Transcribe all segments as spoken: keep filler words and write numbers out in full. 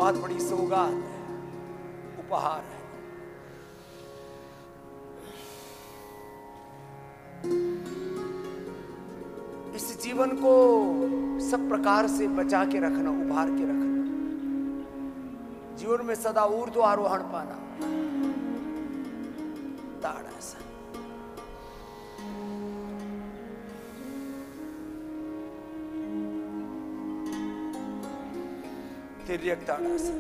बहुत बड़ी सौगात है, उपहार है। इस जीवन को सब प्रकार से बचा के रखना, उभार के रखना, जीवन में सदा ऊर्ध्व आरोहण पाना। ताड़ासन, तिर्यक ताड़ासन।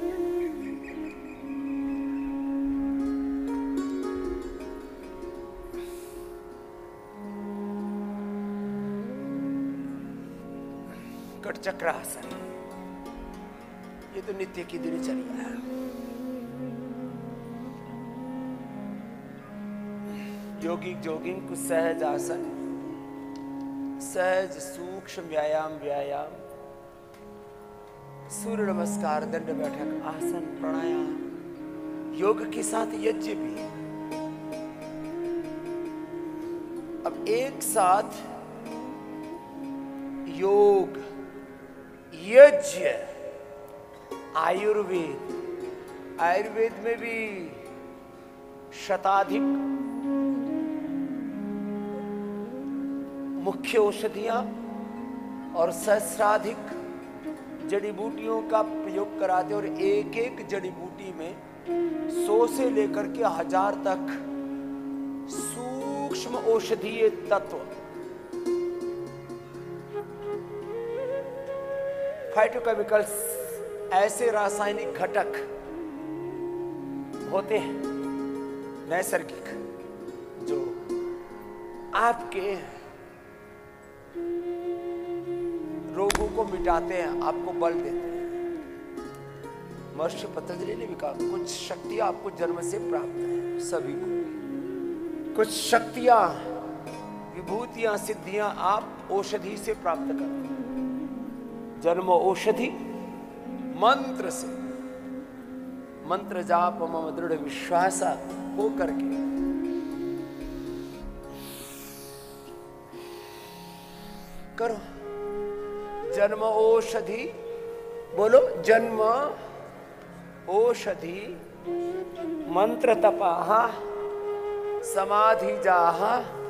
कटचक्रासन, ये तो नित्य की दिनचर्या है। योगिक जोगिंग कुछ सहज आसन, सहज सूक्ष्म व्यायाम व्यायाम, सूर्य नमस्कार, दंड बैठक, आसन, प्राणायाम, योग के साथ यज्ञ भी। अब एक साथ योग, यज्ञ, आयुर्वेद, आयुर्वेद में भी शताधिक मुख्य औषधियां और सहस्राधिक जड़ी बूटियों का प्रयोग कराते, और एक एक जड़ी बूटी में सौ से लेकर के हजार तक सूक्ष्म औषधीय तत्व, फाइटोकेमिकल्स, ऐसे रासायनिक घटक होते हैं नैसर्गिक, जो आपके रोगों को मिटाते हैं, आपको बल देते हैं। महर्षि पतंजलि ने भी कहा कुछ शक्तियां आपको जन्म से प्राप्त है, सभी को कुछ शक्तियां, विभूतियां, सिद्धियां आप औषधि से प्राप्त करते हैं। जन्म औषधि मंत्र से, मंत्र जाप मम दृढ़ विश्वास हो करके करो। जन्म औषधि, बोलो, जन्म औषधि मंत्र तपाह समाधि जाह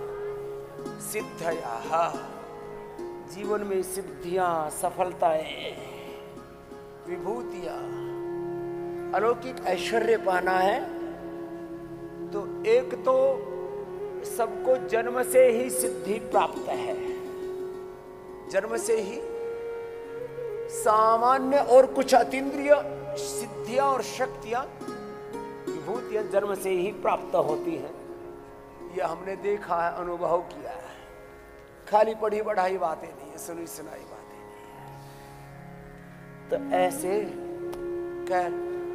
सिद्धया। जीवन में सिद्धियां, सफलताएं, विभूतियां, अलौकिक ऐश्वर्य पाना है तो एक तो सबको जन्म से ही सिद्धि प्राप्त है, जन्म से ही सामान्य और कुछ अतीन्द्रिय सिद्धियां और शक्तियां, विभूतियां जन्म से ही प्राप्त होती हैं। यह हमने देखा है, अनुभव किया है, खाली पढ़ी बढ़ाई बातें नहीं है, सुनी सुनाई बातें नहीं है। तो ऐसे कर,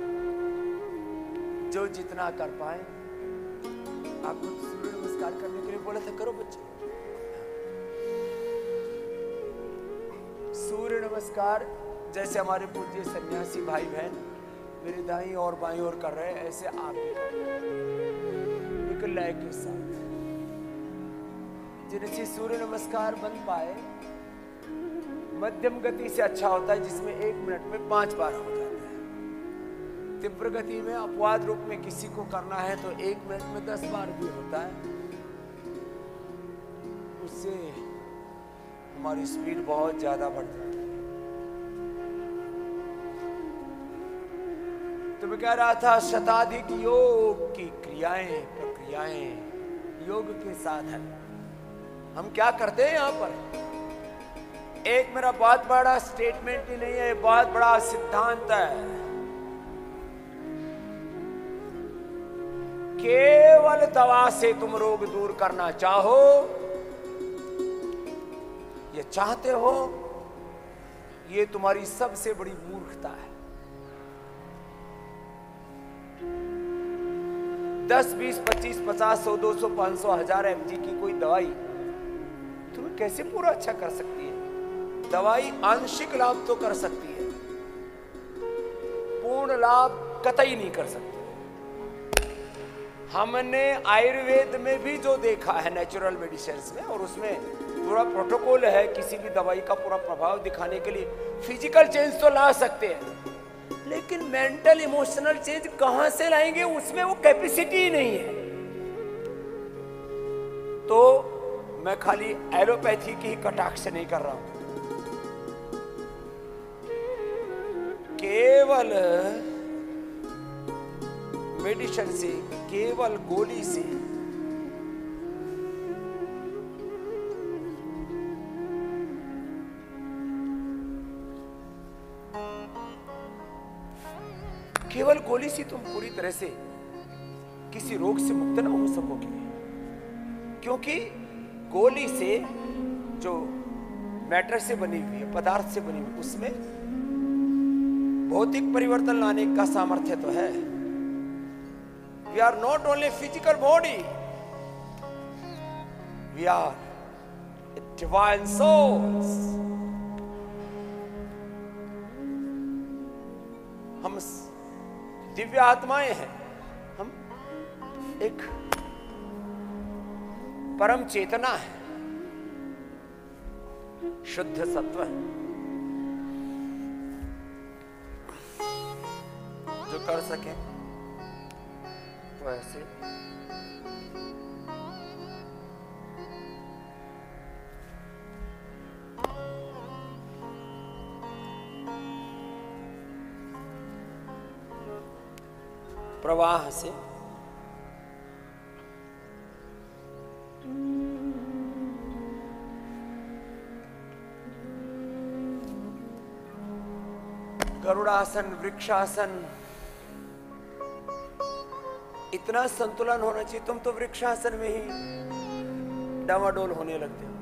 जो जितना कर पाए। आपको सूर्य नमस्कार करने के लिए बोला था, करो बच्चे। सूर्य नमस्कार जैसे हमारे पूज्य सन्यासी भाई बहन मेरे दाईं और बाईं ओर कर रहे हैं, ऐसे आप भी एक लय के साथ। जिनसे सूर्य नमस्कार बन पाए, मध्यम गति से अच्छा होता है, जिसमें एक मिनट में पांच बार हो जाता है। तीव्र गति में अपवाद रूप में किसी को करना है तो एक मिनट में दस बार भी होता है। उससे हमारी स्पीड बहुत ज्यादा बढ़ जाती है। तो मैं कह रहा था, शताधिक योग की क्रियाएं, प्रक्रियाएं, योग के साधन हम क्या करते हैं यहां पर। एक मेरा बहुत बड़ा स्टेटमेंट ही नहीं है, बहुत बड़ा सिद्धांत है। केवल दवा से तुम रोग दूर करना चाहो, ये चाहते हो, ये तुम्हारी सबसे बड़ी मूर्खता है। दस, बीस, पच्चीस, पचास, सौ, दो सौ, पांच सौ, हजार एम जी की कोई दवाई तुम्हें कैसे पूरा अच्छा कर सकती है। दवाई आंशिक लाभ तो कर सकती है, पूर्ण लाभ कतई नहीं कर सकती। हमने आयुर्वेद में भी जो देखा है, नेचुरल मेडिसिन में, और उसमें पूरा प्रोटोकॉल है, किसी भी दवाई का पूरा प्रभाव दिखाने के लिए फिजिकल चेंज तो ला सकते हैं, लेकिन मेंटल इमोशनल चेंज कहां से लाएंगे, उसमें वो कैपेसिटी ही नहीं है। तो मैं खाली एलोपैथी की ही कटाक्ष नहीं कर रहा हूं, केवल मेडिसिन से, केवल गोली से केवल गोली से तुम पूरी तरह से किसी रोग से मुक्त ना हो सकोगे, क्योंकि गोली से जो मैटर से बनी हुई है, पदार्थ से बनी हुई, उसमें भौतिक परिवर्तन लाने का सामर्थ्य तो है। We are not only physical body, we are divine souls. हम दिव्य आत्माएं हैं, हम एक परम चेतना है, शुद्ध सत्व है, जो कर सके तो ऐसे प्रवाह से गरुड़ासन, वृक्षासन, इतना संतुलन होना चाहिए। तुम तो वृक्षासन में ही डामाडोल होने लगते हो।